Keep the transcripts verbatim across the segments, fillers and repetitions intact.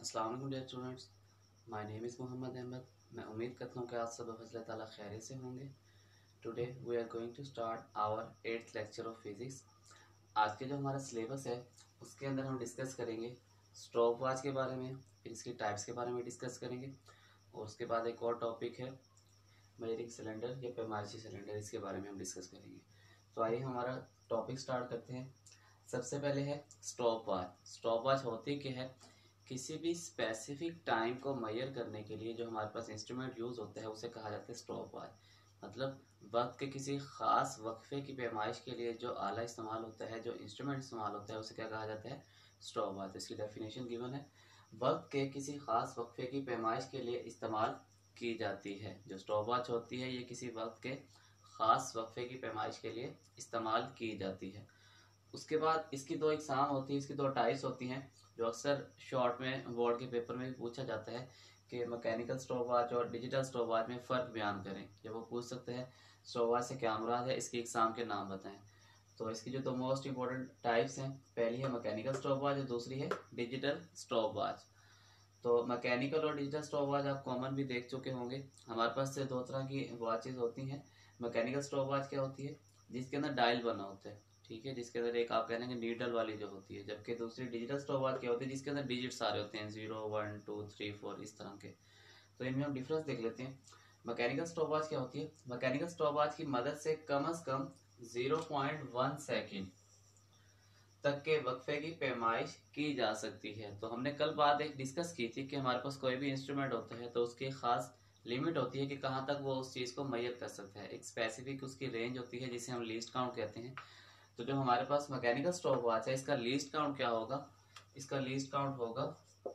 अस्सलाम वालेकुम dear students, my name is Mohammad Ahmad. मैं उम्मीद करता हूँ कि आप सब फजल ताला खैरियत से होंगे। Today we are going to start our eighth lecture of physics. आज के जो हमारा सिलेबस है उसके अंदर हम डिस्कस करेंगे स्टॉप वॉच के बारे में, फिर इसकी टाइप्स के बारे में डिस्कस करेंगे और उसके बाद एक और टॉपिक है मेजरिंग सिलेंडर या पैमाइशी सिलेंडर, इसके बारे में हम डिस्कस करेंगे। तो आइए हमारा टॉपिक स्टार्ट करते हैं। सबसे पहले है स्टॉप वॉच। स्टॉप वॉच होती क्या है? किसी भी स्पेसिफिक टाइम को मेजर करने के लिए जो हमारे पास इंस्ट्रूमेंट यूज़ होता है उसे कहा जाता है स्टॉप वॉच। मतलब वक्त के किसी ख़ास वक्फे की पैमाइश के लिए जो आला इस्तेमाल होता है, जो इंस्ट्रूमेंट इस्तेमाल होता है, उसे क्या कहा जाता है? Stop watch. इसकी डेफिनेशन गिवन है, वक्त के किसी ख़ास वक्फे की पैमाइश के लिए इस्तेमाल की जाती है। जो स्टॉप वॉच होती है ये किसी वक्त के ख़ास वक्फे की पैमाइश के लिए इस्तेमाल की जाती है। उसके बाद इसकी दो एग्ज़ाम होती है, इसकी दो टाइप्स होती हैं जो अक्सर शॉर्ट में बोर्ड के पेपर में भी पूछा जाता है कि मैकेनिकल स्टॉप वॉच और डिजिटल स्टॉप वॉच में फ़र्क बयान करें। जब वो पूछ सकते हैं स्टॉप वॉच से क्या मुराद है, इसकी एग्ज़ाम के नाम बताएं। तो इसकी जो दो मोस्ट इंपॉर्टेंट टाइप्स हैं, पहली है मैकेनिकल स्टॉप वॉच और दूसरी है डिजिटल स्टॉप वॉच। तो मैकेनिकल और डिजिटल स्टॉप वॉच आप कॉमन भी देख चुके होंगे। हमारे पास से दो तरह की वॉचेस होती हैं। मैकेनिकल स्टॉप वॉच क्या होती है? जिसके अंदर डायल बना होता है, ठीक है, जिसके अंदर एक आप कह लेंगे नीडल वाली जो होती है। जबकि दूसरी डिजिटल स्टॉप वॉच क्या होती है? जिसके अंदर डिजिट सारे होते हैं, zero one two three four इस तरह के। तो इनमें हम डिफरेंस देख लेते हैं। मैकेनिकल स्टॉप वॉच क्या होती है? मैकेनिकल स्टॉप वॉच की मदद से कम अज कम जीरो पॉइंट वन सेकेंड तक के वक्फे की पैमाइश की जा सकती है। तो हमने कल बात एक डिस्कस की थी कि हमारे पास कोई भी इंस्ट्रूमेंट होता है तो उसकी खास लिमिट होती है कि कहाँ तक वो उस चीज़ को मेजर कर सकता है। एक स्पेसिफिक उसकी रेंज होती है जिसे हम लीस्ट काउंट कहते हैं। तो जो हमारे पास मैकेनिकल स्टॉप वॉच है इसका लीस्ट काउंट क्या होगा? इसका लीस्ट काउंट होगा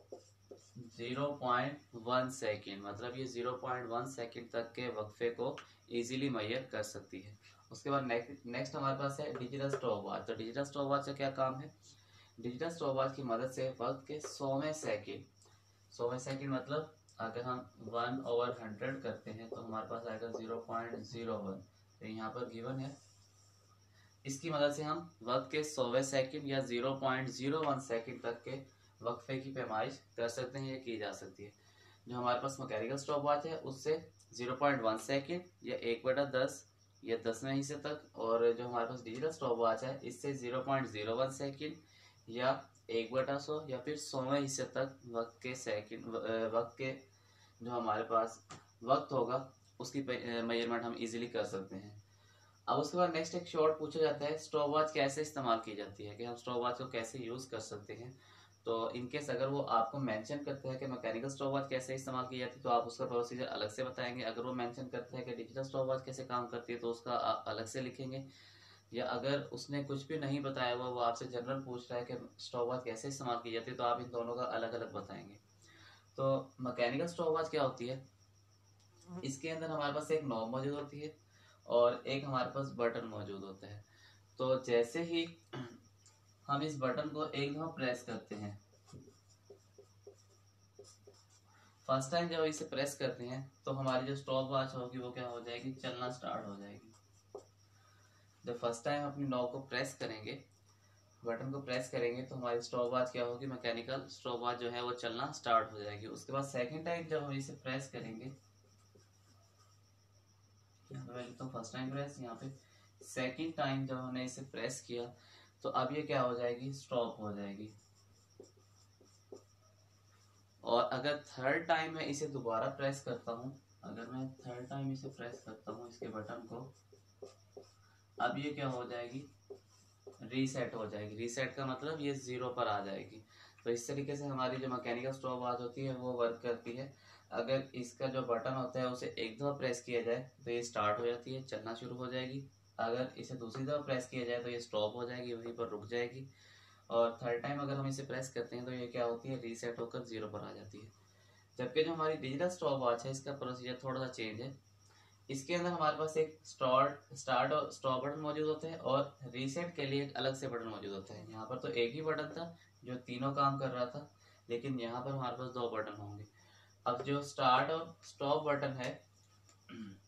ज़ीरो पॉइंट वन सेकेंड। मतलब ये ज़ीरो पॉइंट वन सेकेंड तक के वक्फे को इजीली मेजर कर सकती है। उसके बाद नेक्स्ट नेक्स्ट हमारे पास है डिजिटल स्टॉप वॉच। तो डिजिटल स्टॉप वॉच का क्या काम है? डिजिटल स्टॉप वॉच की मदद से वक्त के सौवें सेकेंड, सौवें सेकेंड मतलब अगर हम वन ओवर हंड्रेड करते हैं तो हमारे पास आएगा ज़ीरो पॉइंट ज़ीरो वन। तो यहाँ पर गिवन है, इसकी मदद से हम वक्त के सौवें सेकेंड या zero point zero one second तक के वक्फे की पैमाइश कर सकते हैं या की जा सकती है। जो हमारे पास मैकेनिकल स्टॉप वॉच है उससे ज़ीरो पॉइंट वन सेकेंड या एक बटा दस या दसवें हिस्से तक, और जो हमारे पास डिजिटल स्टॉप वॉच है इससे zero point zero one second या एक बटा सौ या फिर सौवें हिस्से तक वक्त के सेकेंड वक्त के जो हमारे पास वक्त होगा उसकी मेजरमेंट हम इजीली कर सकते हैं। अब उसके बाद नेक्स्ट एक शॉर्ट पूछा जाता है स्टॉप वॉच कैसे इस्तेमाल की जाती है, कि हम स्टॉप वॉच को कैसे यूज़ कर सकते हैं। तो इनकेस अगर वो आपको मेंशन करते हैं कि मैकेनिकल स्टॉप वॉच कैसे इस्तेमाल की जाती है तो आप उसका प्रोसीजर अलग से बताएंगे। अगर वो मेंशन करते हैं कि डिजिटल स्टॉप वॉच कैसे काम करती है तो उसका आप अलग से लिखेंगे। या अगर उसने कुछ भी नहीं बताया हुआ, वो आपसे जनरल पूछ रहा है कि स्टॉप वॉच कैसे इस्तेमाल की जाती है, तो आप इन दोनों का अलग अलग बताएंगे। तो मैकेनिकल स्टॉप वॉच क्या होती है? इसके अंदर हमारे पास एक नॉब मौजूद होती है और एक हमारे पास बटन मौजूद होता है। तो जैसे ही हम इस बटन को एक दफा प्रेस करते हैं, फर्स्ट टाइम जब इसे प्रेस करते हैं तो हमारी जो स्टॉप वॉच होगी वो क्या हो जाएगी? चलना स्टार्ट हो जाएगी। जब फर्स्ट टाइम अपनी नॉब को प्रेस करेंगे, बटन को प्रेस करेंगे, तो हमारी स्टॉप वॉच क्या होगी? मैकेनिकल स्टॉप वॉच जो है वो चलना स्टार्ट हो जाएगी। उसके बाद सेकेंड टाइम जब हम इसे प्रेस करेंगे, तो फर्स्ट टाइम प्रेस, यहाँ पे सेकेंड टाइम जब हमने इसे प्रेस किया तो अब ये क्या हो जाएगी? स्टॉप हो जाएगी। और अगर थर्ड टाइम मैं इसे दोबारा प्रेस करता हूँ, अगर मैं थर्ड टाइम इसे प्रेस करता हूँ इसके बटन को, अब ये क्या हो जाएगी? रीसेट हो जाएगी। रीसेट का मतलब ये जीरो पर आ जाएगी। तो इस तरीके से हमारी जो मैकेनिकल स्टॉप वॉच होती है वो वर्क करती है। अगर इसका जो बटन होता है उसे एक दफ़ा प्रेस किया जाए तो ये स्टार्ट हो जाती है, चलना शुरू हो जाएगी। अगर इसे दूसरी दफ़ा प्रेस किया जाए तो ये स्टॉप हो जाएगी, वहीं पर रुक जाएगी। और थर्ड टाइम अगर हम इसे प्रेस करते हैं तो ये क्या होती है? रीसेट होकर जीरो पर आ जाती है। जबकि जो हमारी डिजिटल स्टॉप वॉच है इसका प्रोसीजर थोड़ा सा चेंज है। इसके अंदर हमारे पास एक स्टार्ट स्टार्ट और स्टॉप बटन मौजूद होते हैं और रीसेट के लिए एक अलग से बटन मौजूद होता है। यहाँ पर तो एक ही बटन था जो तीनों काम कर रहा था, लेकिन यहाँ पर हमारे पास दो बटन होंगे। अब जो स्टार्ट और स्टॉप बटन है